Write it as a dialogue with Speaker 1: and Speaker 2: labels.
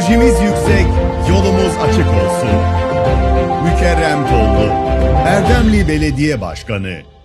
Speaker 1: Enerjimiz yüksek, yolumuz açık olsun. Mükerrem Tollu, Erdemli Belediye Başkanı.